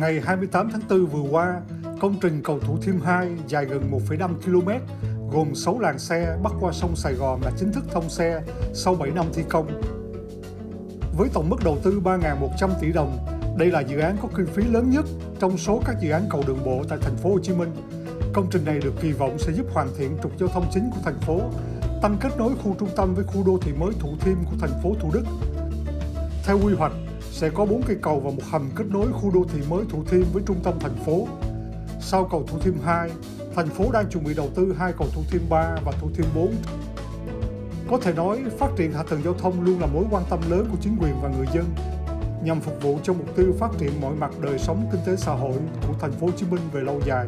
Ngày 28 tháng 4 vừa qua, công trình cầu Thủ Thiêm 2 dài gần 1,5 km, gồm 6 làn xe bắc qua sông Sài Gòn đã chính thức thông xe sau 7 năm thi công. Với tổng mức đầu tư 3.100 tỷ đồng, đây là dự án có kinh phí lớn nhất trong số các dự án cầu đường bộ tại thành phố Hồ Chí Minh. Công trình này được kỳ vọng sẽ giúp hoàn thiện trục giao thông chính của thành phố, tăng kết nối khu trung tâm với khu đô thị mới Thủ Thiêm của thành phố Thủ Đức. Theo quy hoạch, sẽ có 4 cây cầu và một hầm kết nối khu đô thị mới Thủ Thiêm với trung tâm thành phố. Sau cầu Thủ Thiêm 2, thành phố đang chuẩn bị đầu tư 2 cầu Thủ Thiêm 3 và Thủ Thiêm 4. Có thể nói, phát triển hạ tầng giao thông luôn là mối quan tâm lớn của chính quyền và người dân, nhằm phục vụ cho mục tiêu phát triển mọi mặt đời sống kinh tế xã hội của thành phố Hồ Chí Minh về lâu dài.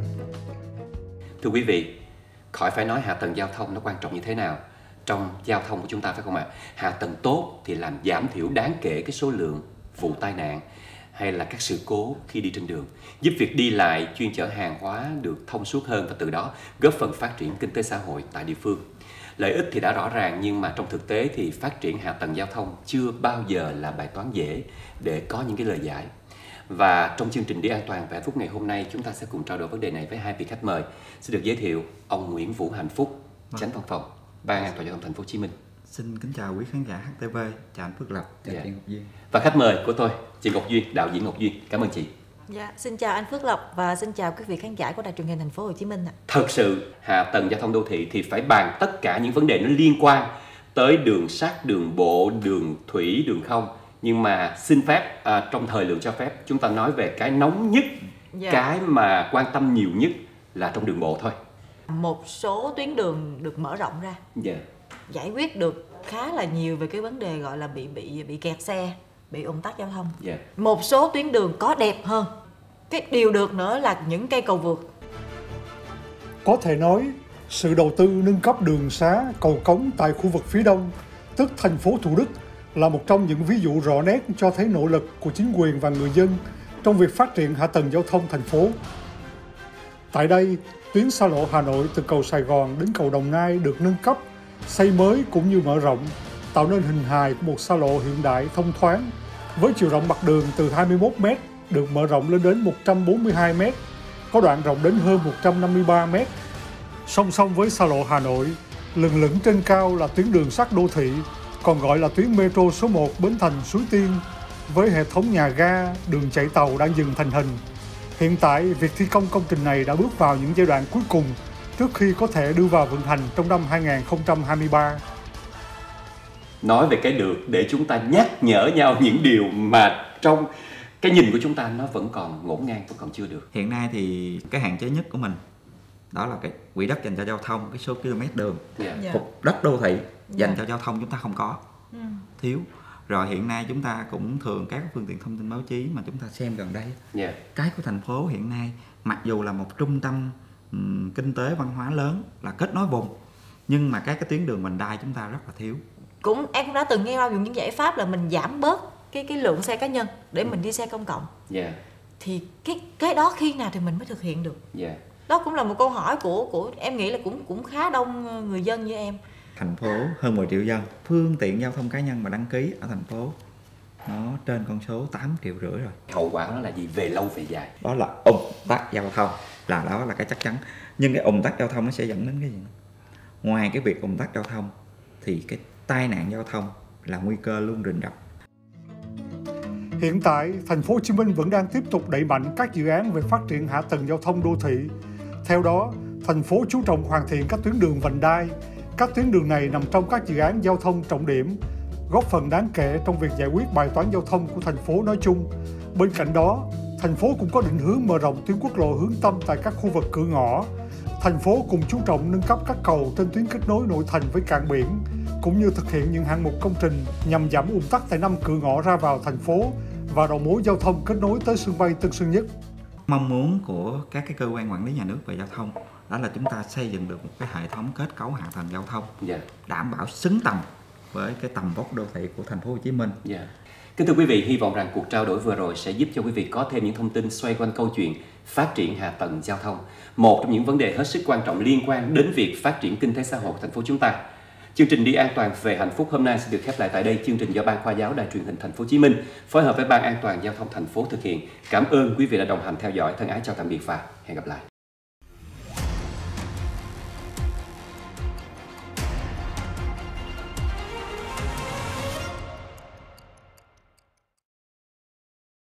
Thưa quý vị, khỏi phải nói hạ tầng giao thông nó quan trọng như thế nào trong giao thông của chúng ta, phải không ạ? Hạ tầng tốt thì làm giảm thiểu đáng kể cái số lượng vụ tai nạn hay là các sự cố khi đi trên đường, giúp việc đi lại chuyên chở hàng hóa được thông suốt hơn và từ đó góp phần phát triển kinh tế xã hội tại địa phương. Lợi ích thì đã rõ ràng, nhưng mà trong thực tế thì phát triển hạ tầng giao thông chưa bao giờ là bài toán dễ để có những cái lời giải. Và trong chương trình Đi An Toàn và Hạnh Phúc ngày hôm nay, chúng ta sẽ cùng trao đổi vấn đề này với hai vị khách mời. Xin được giới thiệu ông Nguyễn Vũ Hạnh Phúc, Chánh Văn phòng Ban An toàn giao thông Thành phố Hồ Chí Minh. Xin kính chào quý khán giả HTV, chào anh Phước Lập, chào chị Ngọc Duyên. Và khách mời của tôi, chị Ngọc Duyên, đạo diễn Ngọc Duyên. Cảm ơn chị. Dạ, xin chào anh Phước Lộc và xin chào quý vị khán giả của Đài Truyền hình Thành phố Hồ Chí Minh. Thật sự hạ tầng giao thông đô thị thì phải bàn tất cả những vấn đề nó liên quan tới đường sắt, đường bộ, đường thủy, đường không. Nhưng mà xin phép trong thời lượng cho phép, chúng ta nói về cái nóng nhất, cái mà quan tâm nhiều nhất là trong đường bộ thôi. Một số tuyến đường được mở rộng ra, giải quyết được khá là nhiều về cái vấn đề gọi là bị kẹt xe, bị ùn tắc giao thông. Một số tuyến đường có đẹp hơn. Cái điều được nữa là những cây cầu vượt. Có thể nói, sự đầu tư nâng cấp đường xá, cầu cống tại khu vực phía Đông, tức thành phố Thủ Đức, là một trong những ví dụ rõ nét cho thấy nỗ lực của chính quyền và người dân trong việc phát triển hạ tầng giao thông thành phố. Tại đây, tuyến xa lộ Hà Nội từ cầu Sài Gòn đến cầu Đồng Nai được nâng cấp, xây mới cũng như mở rộng, tạo nên hình hài của một xa lộ hiện đại thông thoáng, với chiều rộng mặt đường từ 21 m được mở rộng lên đến 142 m, có đoạn rộng đến hơn 153 m. Song song với xa lộ Hà Nội, lừng lững trên cao là tuyến đường sắt đô thị, còn gọi là tuyến metro số 1 Bến Thành - Suối Tiên, với hệ thống nhà ga, đường chạy tàu đang dần thành hình. Hiện tại, việc thi công công trình này đã bước vào những giai đoạn cuối cùng trước khi có thể đưa vào vận hành trong năm 2023. Nói về cái được để chúng ta nhắc nhở nhau những điều mà trong cái nhìn của chúng ta nó vẫn còn ngổn ngang, vẫn còn chưa được. Hiện nay thì cái hạn chế nhất của mình đó là cái quỹ đất dành cho giao thông, cái số km đường, cục đất đô thị dành cho giao thông chúng ta không có, thiếu. Rồi hiện nay chúng ta cũng thường các phương tiện thông tin báo chí mà chúng ta xem gần đây, cái của thành phố hiện nay mặc dù là một trung tâm kinh tế văn hóa lớn, là kết nối vùng, nhưng mà các cái tuyến đường vành đai chúng ta rất là thiếu. Em cũng đã từng nghe bao dùng những giải pháp là mình giảm bớt cái lượng xe cá nhân để mình đi xe công cộng. Thì cái đó khi nào thì mình mới thực hiện được? Đó cũng là một câu hỏi của em nghĩ là cũng khá đông người dân như em. Thành phố hơn 10 triệu dân, phương tiện giao thông cá nhân mà đăng ký ở thành phố nó trên con số 8,5 triệu rồi. Hậu quả đó là gì về lâu về dài? Đó là ùn tắc giao thông, đó là cái chắc chắn. Nhưng cái ùn tắc giao thông nó sẽ dẫn đến cái gì? Ngoài cái việc ùn tắc giao thông thì cái tai nạn giao thông là nguy cơ luôn rình rập. Hiện tại, thành phố Hồ Chí Minh vẫn đang tiếp tục đẩy mạnh các dự án về phát triển hạ tầng giao thông đô thị. Theo đó, thành phố chú trọng hoàn thiện các tuyến đường vành đai. Các tuyến đường này nằm trong các dự án giao thông trọng điểm, góp phần đáng kể trong việc giải quyết bài toán giao thông của thành phố nói chung. Bên cạnh đó, thành phố cũng có định hướng mở rộng tuyến quốc lộ hướng tâm tại các khu vực cửa ngõ. Thành phố cũng chú trọng nâng cấp các cầu trên tuyến kết nối nội thành với cảng biển, cũng như thực hiện những hạng mục công trình nhằm giảm ùn tắc tại 5 cửa ngõ ra vào thành phố và đầu mối giao thông kết nối tới sân bay Tân Sơn Nhất. Mong muốn của các cái cơ quan quản lý nhà nước về giao thông đó là chúng ta xây dựng được một cái hệ thống kết cấu hạ tầng giao thông đảm bảo xứng tầm với cái tầm vóc đô thị của thành phố Hồ Chí Minh. Kính thưa quý vị, hy vọng rằng cuộc trao đổi vừa rồi sẽ giúp cho quý vị có thêm những thông tin xoay quanh câu chuyện phát triển hạ tầng giao thông, một trong những vấn đề hết sức quan trọng liên quan đến việc phát triển kinh tế xã hội của thành phố chúng ta. Chương trình Đi An Toàn về Hạnh Phúc hôm nay sẽ được khép lại tại đây. Chương trình do Ban Khoa giáo Đài Truyền hình Thành phố Hồ Chí Minh phối hợp với Ban An toàn giao thông thành phố thực hiện. Cảm ơn quý vị đã đồng hành theo dõi. Thân ái chào tạm biệt và hẹn gặp lại.